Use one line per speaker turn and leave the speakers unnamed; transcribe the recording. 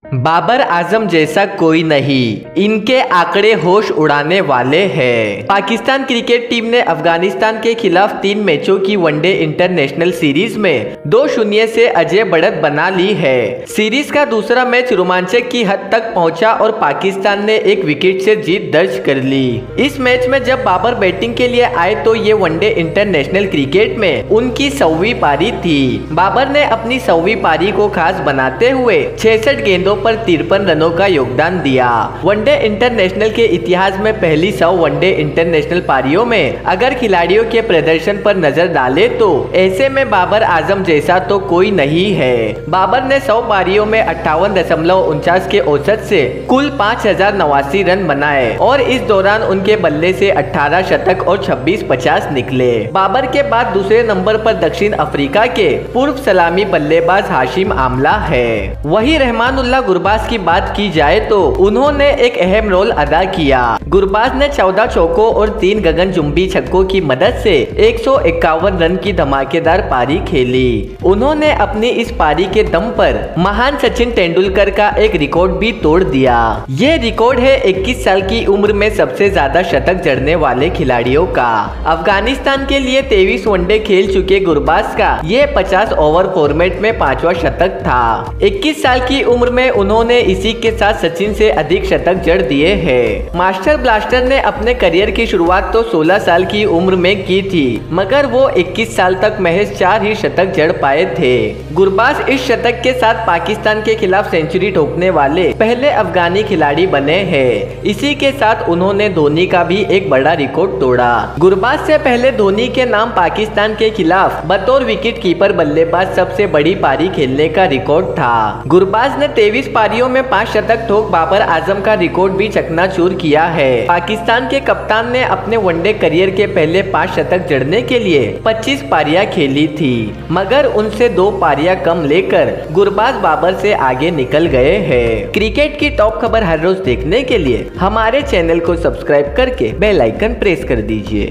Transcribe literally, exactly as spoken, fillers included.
बाबर आजम जैसा कोई नहीं, इनके आंकड़े होश उड़ाने वाले हैं। पाकिस्तान क्रिकेट टीम ने अफगानिस्तान के खिलाफ तीन मैचों की वनडे इंटरनेशनल सीरीज में दो शून्य से अजय बढ़त बना ली है। सीरीज का दूसरा मैच रोमांचक की हद तक पहुंचा और पाकिस्तान ने एक विकेट से जीत दर्ज कर ली। इस मैच में जब बाबर बैटिंग के लिए आए तो ये वनडे इंटरनेशनल क्रिकेट में उनकी सौवीं पारी थी। बाबर ने अपनी सौवीं पारी को खास बनाते हुए छियासठ गेंदों पर तिरपन रनों का योगदान दिया। वनडे इंटरनेशनल के इतिहास में पहली सौ वनडे इंटरनेशनल पारियों में अगर खिलाड़ियों के प्रदर्शन पर नजर डाले तो ऐसे में बाबर आजम जैसा तो कोई नहीं है। बाबर ने सौ पारियों में अट्ठावन दशमलव उनचास के औसत से कुल पाँच हजार नवासी रन बनाए और इस दौरान उनके बल्ले से अठारह शतक और छब्बीस पचास निकले। बाबर के बाद दूसरे नंबर पर दक्षिण अफ्रीका के पूर्व सलामी बल्लेबाज हाशिम आमला है। वही रहमानुल्लाह गुरबाज की बात की जाए तो उन्होंने एक अहम रोल अदा किया। गुरबाज ने चौदह चौकों और तीन गगनचुंबी छक्कों की मदद से एक सौ इक्यावन रन की धमाकेदार पारी खेली। उन्होंने अपनी इस पारी के दम पर महान सचिन तेंदुलकर का एक रिकॉर्ड भी तोड़ दिया। ये रिकॉर्ड है इक्कीस साल की उम्र में सबसे ज्यादा शतक जड़ने वाले खिलाड़ियों का। अफगानिस्तान के लिए तेईस वनडे खेल चुके गुरबाज का ये पचास ओवर फॉर्मेट में पांचवा शतक था। इक्कीस साल की उम्र में उन्होंने इसी के साथ सचिन से अधिक शतक जड़ दिए हैं। मास्टर ब्लास्टर ने अपने करियर की शुरुआत तो सोलह साल की उम्र में की थी, मगर वो इक्कीस साल तक महज चार ही शतक जड़ पाए थे। गुरबाज इस शतक के साथ पाकिस्तान के खिलाफ सेंचुरी ठोकने वाले पहले अफगानी खिलाड़ी बने हैं। इसी के साथ उन्होंने धोनी का भी एक बड़ा रिकॉर्ड तोड़ा। गुरबाज से पहले धोनी के नाम पाकिस्तान के खिलाफ बतौर विकेट कीपर बल्लेबाज सबसे बड़ी पारी खेलने का रिकॉर्ड था। गुरबाज ने तेईस पारियों में पाँच शतक ठोक बाबर आजम का रिकॉर्ड भी चकनाचूर किया है। पाकिस्तान के कप्तान ने अपने वनडे करियर के पहले पाँच शतक जड़ने के लिए पच्चीस पारियां खेली थी, मगर उनसे दो पारियां कम लेकर गुरबाज बाबर से आगे निकल गए हैं। क्रिकेट की टॉप खबर हर रोज देखने के लिए हमारे चैनल को सब्सक्राइब करके बेल आइकन प्रेस कर दीजिए।